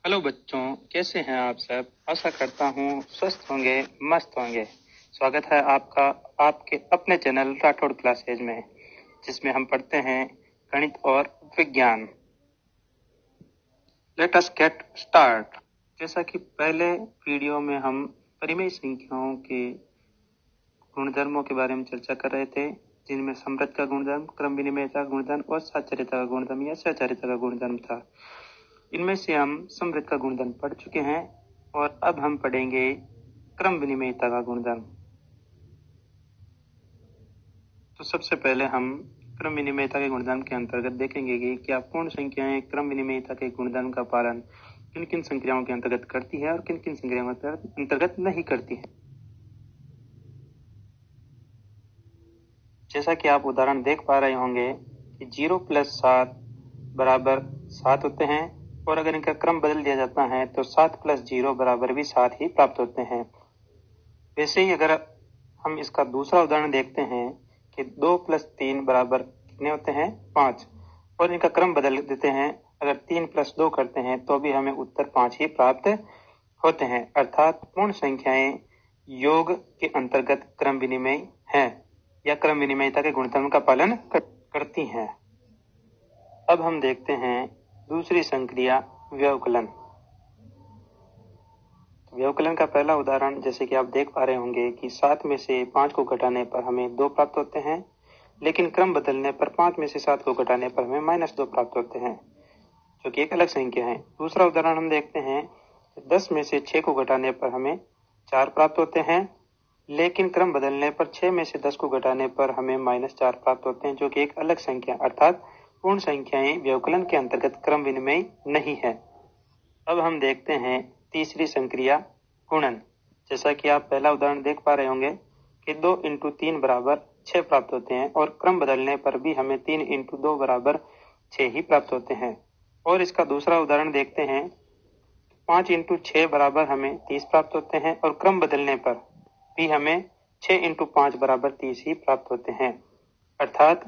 Hello बच्चों, कैसे हैं आप सब। आशा करता हूँ स्वस्थ होंगे, मस्त होंगे। स्वागत है आपका आपके अपने चैनल राठौड़ क्लासेज में, जिसमें हम पढ़ते हैं गणित और विज्ञान। Let us get start. जैसा कि पहले वीडियो में हम परिमेय संख्याओं के गुणधर्मों के बारे में चर्चा कर रहे थे, जिनमें समृद्ध का गुणधर्म, क्रम विनिमयता का गुणधर्म और साचार्यता का गुणधर्म या सहचार्यता का गुणधर्म था। इनमें से हम समृद्ध का गुणधर्म पढ़ चुके हैं और अब हम पढ़ेंगे क्रम विनिमयता का गुणधर्म। तो सबसे पहले हम क्रम विनिमयता के गुणधर्म के अंतर्गत देखेंगे कि क्या पूर्ण संख्याएं क्रम विनिमयता के गुणधर्म का पालन किन किन संख्याओं के अंतर्गत करती है और किन किन संख्याओं के अंतर्गत नहीं करती है। जैसा कि आप उदाहरण देख पा रहे होंगे कि 0 + 7 बराबर 7 होते हैं, और अगर इनका क्रम बदल दिया जाता है तो 7 + 0 बराबर भी 7 ही प्राप्त होते हैं। वैसे ही अगर हम इसका दूसरा उदाहरण देखते हैं कि 2 + 3 बराबर कितने होते हैं, 5, और इनका क्रम बदल देते हैं, अगर 3 + 2 करते हैं तो भी हमें उत्तर 5 ही प्राप्त होते हैं। अर्थात पूर्ण संख्याएं योग के अंतर्गत क्रम विनिमय है या क्रम विनिमयता के गुणधर्म का पालन करती हैं। अब हम देखते हैं दूसरी संक्रिया व्यवकलन। व्यवकलन का पहला उदाहरण, जैसे कि आप देख पा रहे होंगे कि 7 में से 5 को घटाने पर हमें 2 प्राप्त होते हैं, लेकिन क्रम बदलने पर 5 में से 7 को घटाने पर हमें -2 प्राप्त होते हैं, जो कि एक अलग संख्या है। दूसरा उदाहरण हम देखते हैं, 10 में से 6 को घटाने पर हमें 4 प्राप्त होते हैं, लेकिन क्रम बदलने पर 6 में से 10 को घटाने पर हमें -4 प्राप्त होते हैं, जो कि एक अलग संख्या, अर्थात पूर्ण संख्याएं व्यवकलन के अंतर्गत क्रम विनिमय नहीं है। अब हम देखते हैं तीसरी संक्रिया गुणन। जैसा कि आप पहला उदाहरण देख पा रहे होंगे कि 2 × 3 बराबर 6 प्राप्त होते हैं, और क्रम बदलने पर भी हमें 3 × 2 बराबर 6 ही प्राप्त होते हैं। और इसका दूसरा उदाहरण देखते हैं, 5 × 6 बराबर हमें 30 प्राप्त होते हैं, और क्रम बदलने पर भी हमें 6 × 5 बराबर 30 ही प्राप्त होते हैं। अर्थात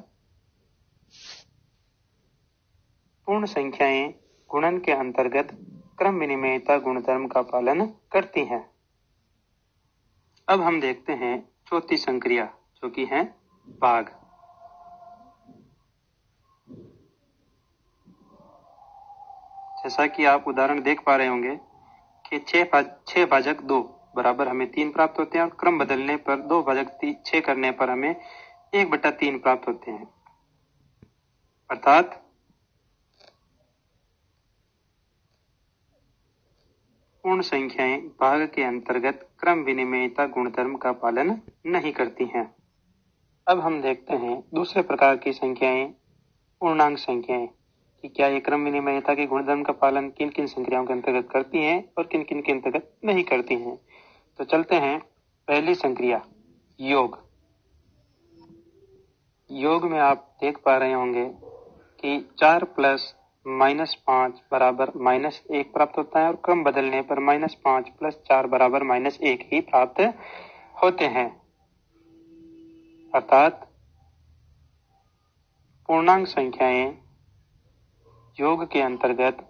पूर्ण संख्याएं गुणन के अंतर्गत क्रम विनिमयता गुणधर्म का पालन करती हैं। अब हम देखते हैं चौथी संक्रिया, जो कि है भाग। जैसा कि आप उदाहरण देख पा रहे होंगे कि 6 भाजक 2 बराबर हमें 3 प्राप्त होते हैं, और क्रम बदलने पर 2 भाजक 6 करने पर हमें 1/3 प्राप्त होते हैं। अर्थात पूर्ण संख्याएं भाग के अंतर्गत क्रम विनिमयता गुणधर्म का पालन नहीं करती हैं। अब हम देखते हैं दूसरे प्रकार की संख्याएं, पूर्णांक संख्याएं, कि क्या ये क्रम विनिमयता के गुणधर्म का पालन किन किन संख्याओं के अंतर्गत करती हैं और किन किन के अंतर्गत नहीं करती हैं। तो चलते हैं पहली संक्रिया योग। योग में आप देख पा रहे होंगे कि 4 + -5 बराबर -1 प्राप्त होता है, और क्रम बदलने पर -5 + 4 बराबर -1 ही प्राप्त होते हैं। अर्थात पूर्णांक संख्याएं योग के अंतर्गत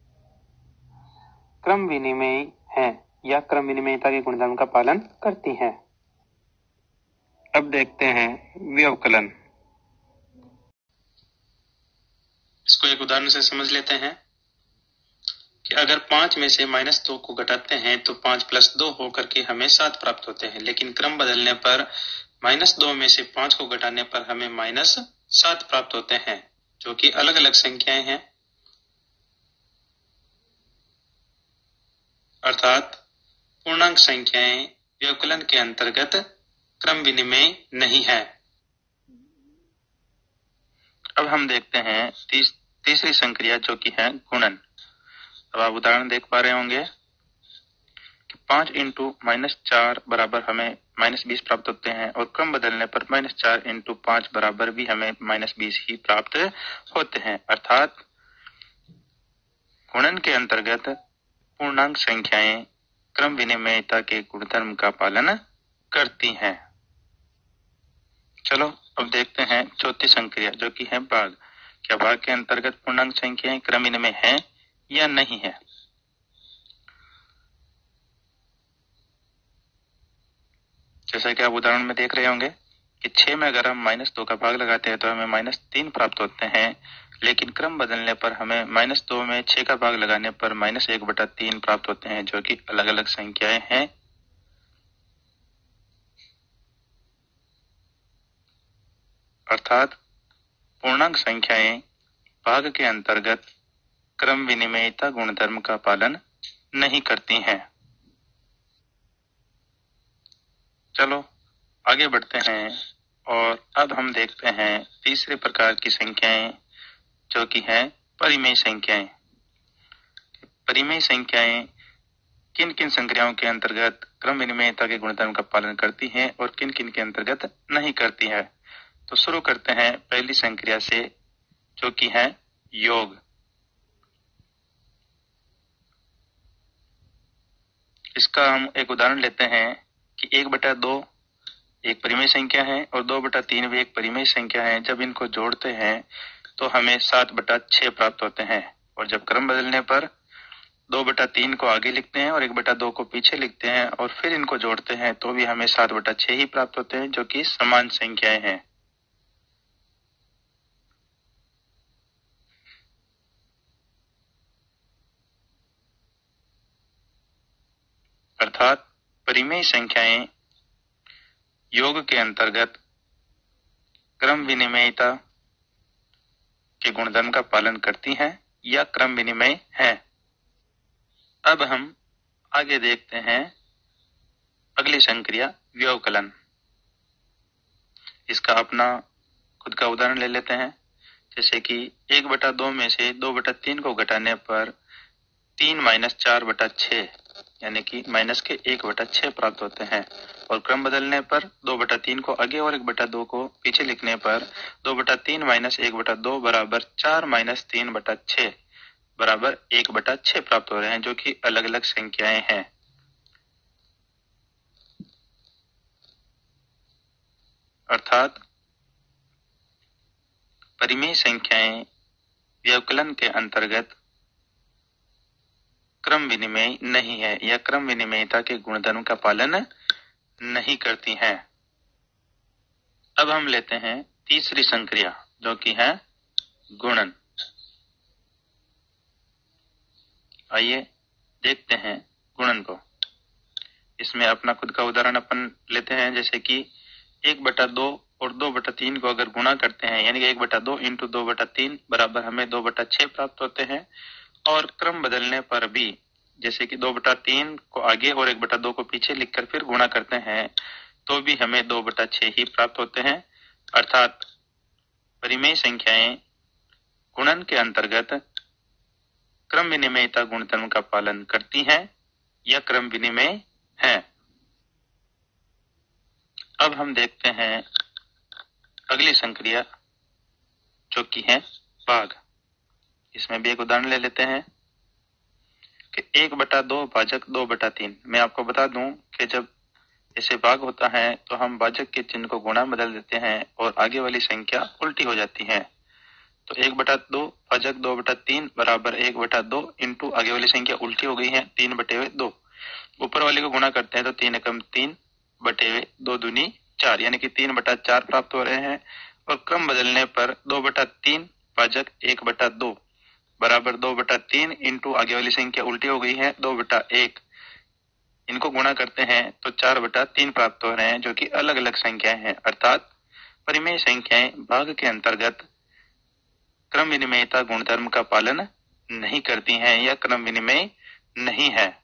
क्रम विनिमय है या क्रम विनिमयता के गुणधर्म का पालन करती हैं। अब देखते हैं व्यवकलन। इसको एक उदाहरण से समझ लेते हैं कि अगर 5 में से -2 को घटाते हैं तो 5 + 2 होकर के हमें 7 प्राप्त होते हैं, लेकिन क्रम बदलने पर -2 में से 5 को घटाने पर हमें -7 प्राप्त होते हैं, जो कि अलग अलग संख्याएं हैं। अर्थात पूर्णांक संख्याएं व्यवकलन के अंतर्गत क्रम विनिमय नहीं है। अब हम देखते हैं तीसरी संक्रिया, जो कि है गुणन। अब आप उदाहरण देख पा रहे होंगे कि 5 × -4 बराबर हमें -20 प्राप्त होते हैं, और क्रम बदलने पर -4 × 5 बराबर भी हमें -20 ही प्राप्त होते हैं। अर्थात गुणन के अंतर्गत पूर्णांक संख्याएं क्रम विनिमयता के गुणधर्म का पालन करती हैं। चलो अब देखते हैं चौथी संक्रिया, जो कि है भाग। क्या भाग के अंतर्गत पूर्णांक संख्याएं क्रम विनिमय है या नहीं है। जैसा कि आप उदाहरण में देख रहे होंगे कि 6 में अगर हम -2 का भाग लगाते हैं तो हमें -3 प्राप्त होते हैं, लेकिन क्रम बदलने पर हमें -2 में 6 का भाग लगाने पर -1/3 प्राप्त होते हैं, जो कि अलग अलग संख्याएं हैं। अर्थात पूर्णांक संख्याएं भाग के अंतर्गत क्रम विनिमेयता गुणधर्म का पालन नहीं करती हैं। चलो आगे बढ़ते हैं और अब हम देखते हैं तीसरे प्रकार की संख्याएं, जो कि हैं परिमेय संख्याएं। परिमेय संख्याएं किन किन संख्याओं के अंतर्गत क्रम विनिमेयता के गुणधर्म का पालन करती हैं और किन किन के अंतर्गत नहीं करती है। तो शुरू करते हैं पहली संख्या से, जो कि है योग। इसका हम एक उदाहरण लेते हैं कि 1/2 एक परिमेय संख्या है और 2/3 भी एक परिमेय संख्या है। जब इनको जोड़ते हैं तो हमें 7/6 प्राप्त होते हैं, और जब क्रम बदलने पर 2/3 को आगे लिखते हैं और 1/2 को पीछे लिखते हैं और फिर इनको जोड़ते हैं तो भी हमें 7/6 ही प्राप्त होते हैं, जो कि समान संख्याएं हैं। अर्थात परिमेय संख्याएं योग के अंतर्गत क्रम विनिमेयता के गुणधर्म का पालन करती हैं या क्रम विनिमय है। अब हम आगे देखते हैं अगली संक्रिया व्यवकलन। इसका अपना खुद का उदाहरण ले लेते हैं, जैसे कि 1/2 में से 2/3 को घटाने पर 3 - 4/6 यानी कि -1/6 प्राप्त होते हैं, और क्रम बदलने पर 2/3 को आगे और 1/2 को पीछे लिखने पर 2/3 - 1/2 बराबर 4 - 3/6 बराबर 1/6 प्राप्त हो रहे हैं, जो कि अलग अलग संख्याएं हैं। अर्थात परिमेय संख्याएं व्यवकलन के अंतर्गत क्रम विनिमय नहीं है या क्रम विनिमयता के गुणधर्म का पालन नहीं करती हैं। अब हम लेते हैं तीसरी संक्रिया, जो कि है गुणन। आइए देखते हैं गुणन को। इसमें अपना खुद का उदाहरण अपन लेते हैं, जैसे कि 1/2 और 2/3 को अगर गुणा करते हैं, यानी कि 1/2 × 2/3 बराबर हमें 2/6 प्राप्त होते हैं, और क्रम बदलने पर भी जैसे कि 2/3 को आगे और 1/2 को पीछे लिखकर फिर गुणा करते हैं तो भी हमें 2/6 ही प्राप्त होते हैं। अर्थात परिमेय संख्याएं गुणन के अंतर्गत क्रम विनिमेयता गुणधर्म का पालन करती हैं या क्रम विनिमय है। अब हम देखते हैं अगली संक्रिया, जो कि है भाग। इसमें भी एक उदाहरण ले लेते हैं कि 1/2 भाजक 2/3। मैं आपको बता दूं कि जब ऐसे भाग होता है तो हम भाजक के चिन्ह को गुणा बदल देते हैं और आगे वाली संख्या उल्टी हो जाती है। तो 1/2 भाजक 2/3 बराबर 1/2 इंटू आगे वाली संख्या उल्टी हो गई है 3/2। ऊपर वाले को गुणा करते हैं तो 3 एकम 3 बटे 2 दूनी 4 यानी कि 3/4 प्राप्त हो रहे हैं, और क्रम बदलने पर 2/3 भाजक 1/2 बराबर 2/3 इंटू आगे वाली संख्या उल्टी हो गई है 2/1। इनको गुणा करते हैं तो 4/3 प्राप्त हो रहे हैं, जो कि अलग अलग संख्याएं हैं। अर्थात परिमेय संख्याएं भाग के अंतर्गत क्रम विनिमेयता गुणधर्म का पालन नहीं करती हैं या क्रम विनिमय नहीं है।